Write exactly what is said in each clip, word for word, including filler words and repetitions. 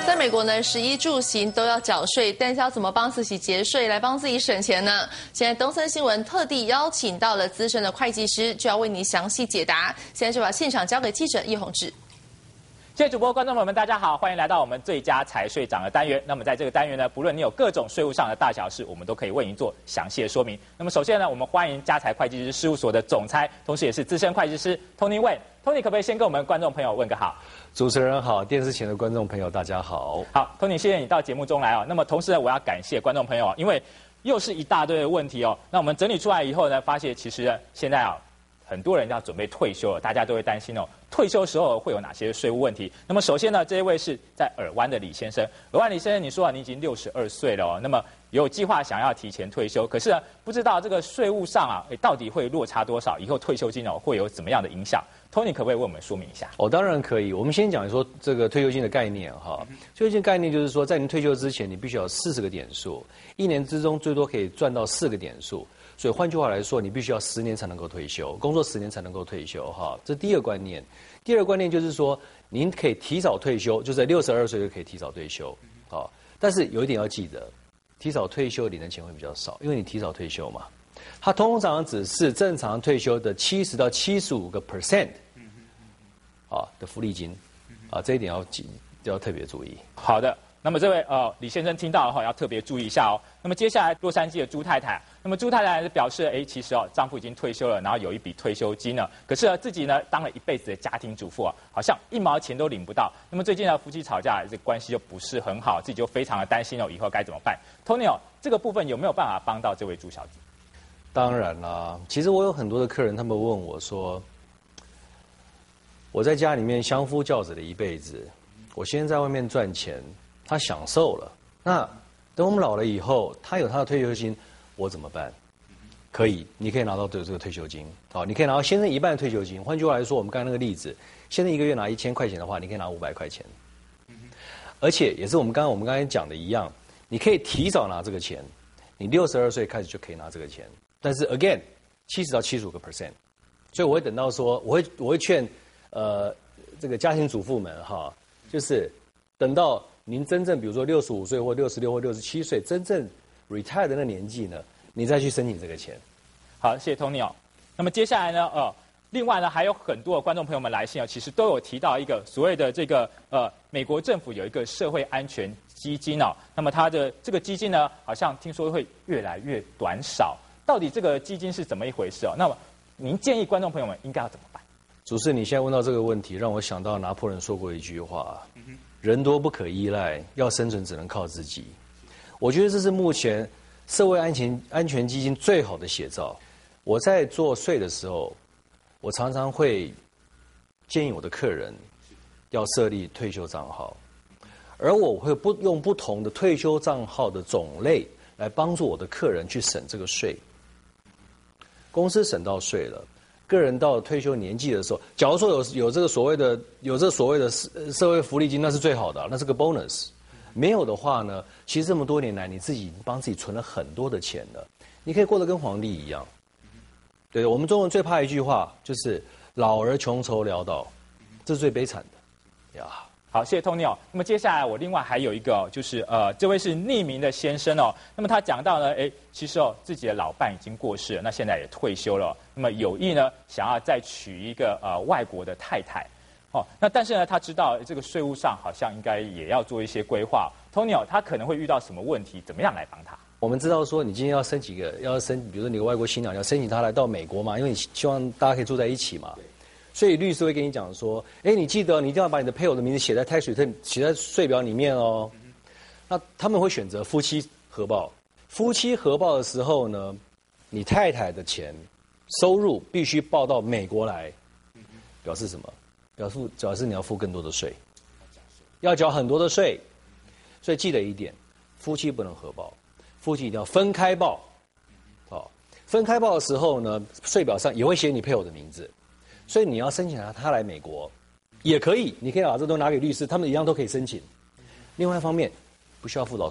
在美国呢，食衣住行都要缴税，但是要怎么帮自己节税，来帮自己省钱呢？现在东森新闻特地邀请到了资深的会计师，就要为你详细解答。现在就把现场交给记者叶宏志。 谢谢主播，观众朋友们，大家好，欢迎来到我们最佳财税长的单元。那么在这个单元呢，不论你有各种税务上的大小事，我们都可以为您做详细的说明。那么首先呢，我们欢迎家财会计师事务所的总裁，同时也是资深会计师 Tony Wen。Tony 可不可以先跟我们观众朋友问个好？ 主持人好，电视前的观众朋友大家好。 好 ，Tony， 谢谢你到节目中来哦。那么同时呢，我要感谢观众朋友，因为又是一大堆的问题哦。那我们整理出来以后呢，发现其实呢现在啊。很多人要准备退休了，大家都会担心哦，退休时候会有哪些税务问题？那么首先呢，这一位是在尔湾的李先生，尔湾李先生，你说啊，你已经六十二岁了哦，那么有计划想要提前退休，可是呢，不知道这个税务上啊，到底会落差多少？以后退休金哦会有怎么样的影响 ？Tony 可不可以为我们说明一下？ 哦，当然可以。我们先讲说这个退休金的概念哈。退休金概念就是说，在您退休之前，你必须有四十个点数，一年之中最多可以赚到四个点数。所以换句话来说，你必须要十年才能够退休，工作十年才能够退休，哈，这是第一个观念。第二个观念就是说，您可以提早退休，就在六十二岁就可以提早退休，好。但是有一点要记得，提早退休领的钱会比较少，因为你提早退休嘛。它通常只是正常退休的七十到七十五个 percent， 啊的福利金，啊这一点要记要特别注意。 好的。那么这位呃李先生听到的话要特别注意一下哦。那么接下来洛杉矶的朱太太，那么朱太太表示，哎，其实哦丈夫已经退休了，然后有一笔退休金了，可是呢自己呢当了一辈子的家庭主妇啊，好像一毛钱都领不到。那么最近呢夫妻吵架，这关系就不是很好，自己就非常的担心哦，以后该怎么办 ？Tony 哦，这个部分有没有办法帮到这位朱小姐？ 当然啦，其实我有很多的客人，他们问我说，我在家里面相夫教子的一辈子，我先在外面赚钱。他享受了，那等我们老了以后，他有他的退休金，我怎么办？可以，你可以拿到这个退休金，好，你可以拿到先生一半的退休金。换句话来说，我们刚才那个例子，先生一个月拿一千块钱的话，你可以拿五百块钱，而且也是我们刚刚我们刚才讲的一样，你可以提早拿这个钱，你六十二岁开始就可以拿这个钱，但是 again 七十到七十五个 percent， 所以我会等到说，我会我会劝呃这个家庭主妇们哈，就是等到。您真正比如说六十五岁或六十六或六十七岁，真正 retire 的那年纪呢，你再去申请这个钱。 好，谢谢 Tony 哦。那么接下来呢，呃，另外呢还有很多的观众朋友们来信哦，其实都有提到一个所谓的这个呃，美国政府有一个社会安全基金哦，那么它的这个基金呢，好像听说会越来越短少，到底这个基金是怎么一回事哦？那么您建议观众朋友们应该要怎么办？ 主持人，你现在问到这个问题，让我想到拿破仑说过一句话。嗯人多不可依赖，要生存只能靠自己。我觉得这是目前社会安全安全基金最好的写照。我在做税的时候，我常常会建议我的客人要设立退休账号，而我会不用不同的退休账号的种类来帮助我的客人去省这个税。公司省到税了。个人到退休年纪的时候，假如说有有这个所谓的有这所谓的社会福利金，那是最好的，那是个 bonus。没有的话呢，其实这么多年来，你自己帮自己存了很多的钱了，你可以过得跟皇帝一样。对，我们中国人最怕一句话，就是老而穷愁潦倒，这是最悲惨的呀。 好，谢谢 Tony 哦。那么接下来我另外还有一个、哦，就是呃，这位是匿名的先生哦。那么他讲到呢，哎，其实哦，自己的老伴已经过世了，那现在也退休了、哦。那么有意呢，想要再娶一个呃外国的太太，哦，那但是呢，他知道这个税务上好像应该也要做一些规划。Tony 哦，他可能会遇到什么问题？怎么样来帮他？ 我们知道说，你今天要申请一个，要申，比如说你个外国新娘要申请她来到美国嘛，因为你希望大家可以住在一起嘛。所以律师会跟你讲说，哎，你记得你一定要把你的配偶的名字写在 tax return 写在税表里面哦。那他们会选择夫妻合报。夫妻合报的时候呢，你太太的钱收入必须报到美国来，表示什么？表示表示你要付更多的税，要缴很多的税。所以记得一点，夫妻不能合报，夫妻一定要分开报。好，分开报的时候呢，税表上也会写你配偶的名字。所以你要申请他来美国，也可以，你可以把这都拿给律师，他们一样都可以申请。另外一方面，不需要付到税，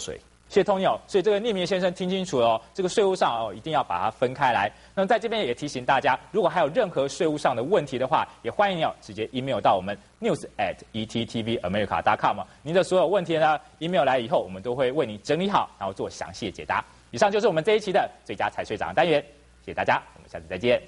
谢谢 Tony 哦，所以这个匿名先生听清楚了哦，这个税务上哦一定要把它分开来。那么在这边也提醒大家，如果还有任何税务上的问题的话，也欢迎你哦直接 email 到我们 news at e t t v america dot com 哦。您的所有问题呢 email 来以后，我们都会为您整理好，然后做详细的解答。以上就是我们这一期的最佳财税长单元，谢谢大家，我们下次再见。